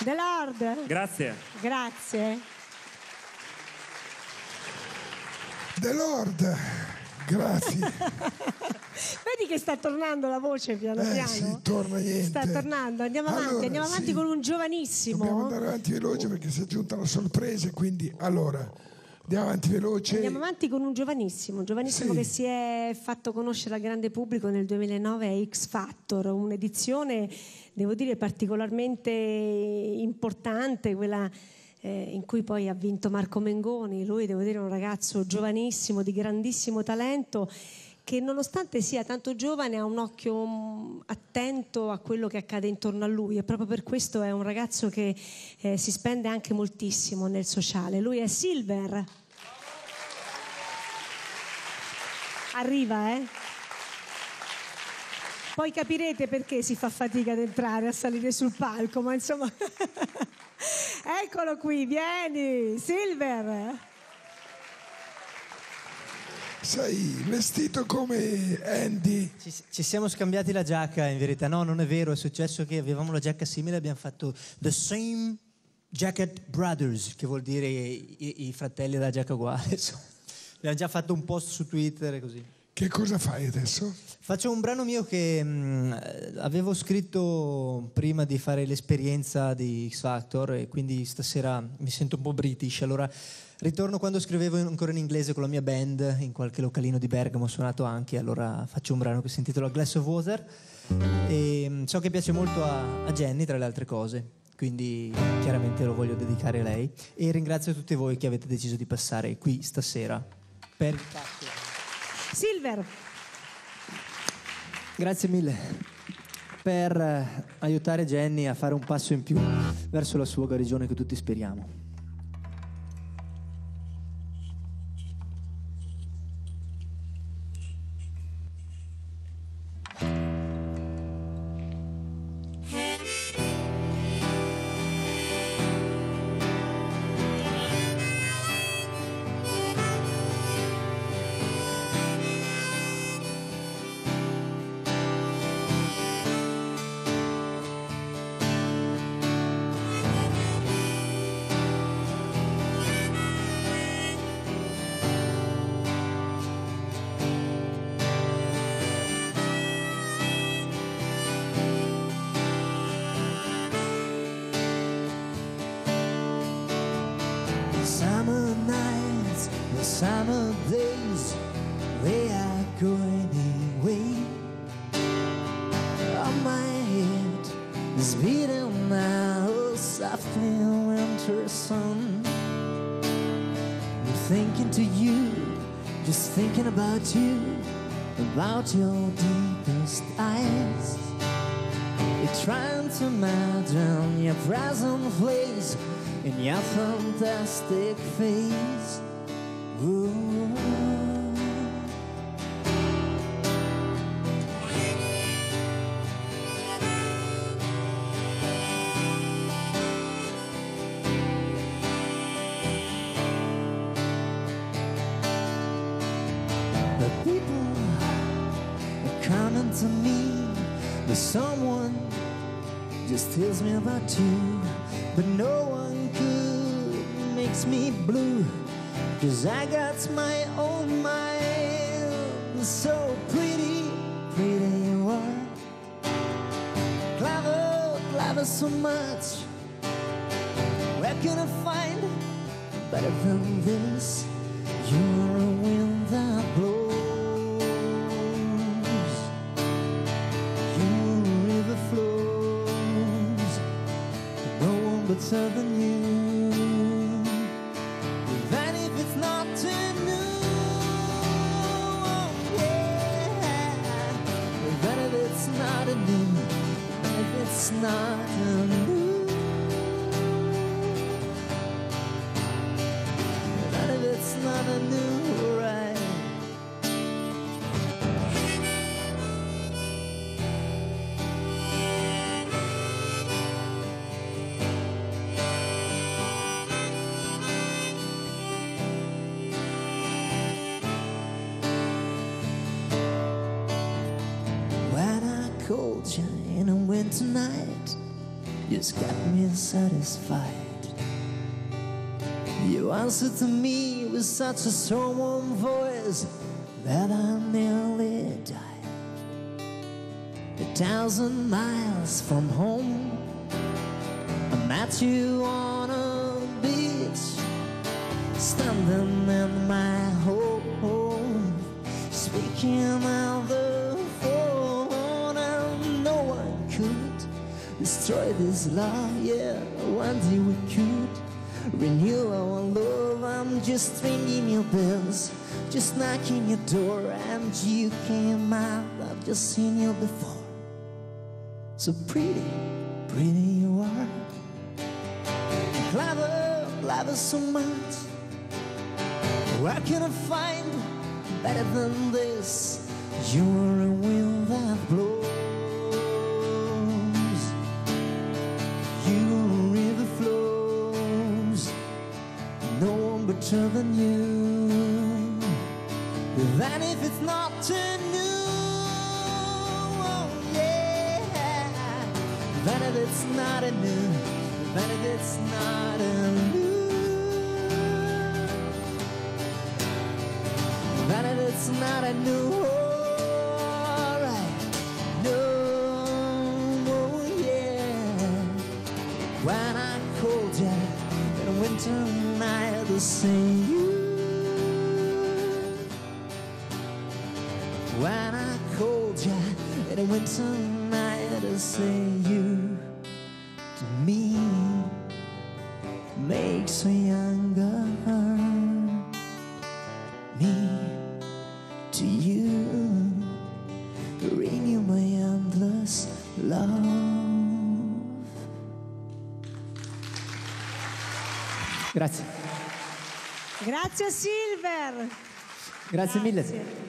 The Lord. Grazie. Grazie. The Lord, grazie. Vedi che sta tornando la voce piano piano? Sì, torna niente. Sta tornando, andiamo avanti sì. con un giovanissimo. Dobbiamo andare avanti veloce perché si è giunta la sorpresa, quindi allora andiamo avanti veloce. Andiamo avanti con un giovanissimo Sì. che si è fatto conoscere al grande pubblico nel 2009 a X Factor, un'edizione, devo dire, particolarmente importante, quella in cui poi ha vinto Marco Mengoni. Lui, devo dire, è un ragazzo giovanissimo, di grandissimo talento, che nonostante sia tanto giovane ha un occhio attento a quello che accade intorno a lui, e proprio per questo è un ragazzo che si spende anche moltissimo nel sociale. Lui è Silver. Arriva, Poi capirete perché si fa fatica ad entrare, a salire sul palco, ma insomma... Eccolo qui, vieni, Silver. Sei vestito come Andy. Ci siamo scambiati la giacca, in verità. No, non è vero, è successo che avevamo la giacca simile, abbiamo fatto The Same Jacket Brothers, che vuol dire i fratelli della giacca uguale. Insomma. Abbiamo già fatto un post su Twitter e così. Che cosa fai adesso? Faccio un brano mio che avevo scritto prima di fare l'esperienza di X Factor, e quindi stasera mi sento un po' british, allora ritorno quando scrivevo ancora in inglese con la mia band, in qualche localino di Bergamo ho suonato anche, allora faccio un brano che si intitola Glass of Water, e so che piace molto a Jenny tra le altre cose, quindi chiaramente lo voglio dedicare a lei, e ringrazio tutti voi che avete deciso di passare qui stasera per il pacco. Silver. Grazie mille per aiutare Jenny a fare un passo in più verso la sua guarigione che tutti speriamo. Summer nights, the summer days, they are going away. On my head is beating now a softly winter sun. I'm thinking to you, just thinking about you, about your deepest eyes. You're trying to imagine your present place in your fantastic face. Ooh. The people are coming to me, but someone just tells me about you, but no one could makes me blue, 'cause I got my own mind. So pretty, pretty you are, clever, clever so much. Where can I find better than this? You're a wind that blows, you're a river flows, no one better than you. Even if it's not too new, oh yeah. Even if it's not a new, if it's not a new, even if it's not a new, right? When I called you in a winter night, just kept me satisfied. You answered to me with such a strong voice that I nearly died. 1,000 miles from home, I met you on a beach, standing in my home, speaking on the phone, and no one could destroy this love. Yeah, one day we could renew our love. I'm just ringing your bells, just knocking your door, and you came out. I've just seen you before. So pretty, pretty you are. Clever, clever so much. Where can I find better than this? You're a wind that blows. You're a river flows. No one better than you. Even if it's not in you, oh yeah. Even if it's not in you, even if it's not in you. Even if it's not a new, alright, no, oh yeah. When I called you in a winter night to see you. When I called you in a winter night to say you to me makes me younger. Me to you, renew my endless love. Grazie. Grazie Silver. Grazie mille.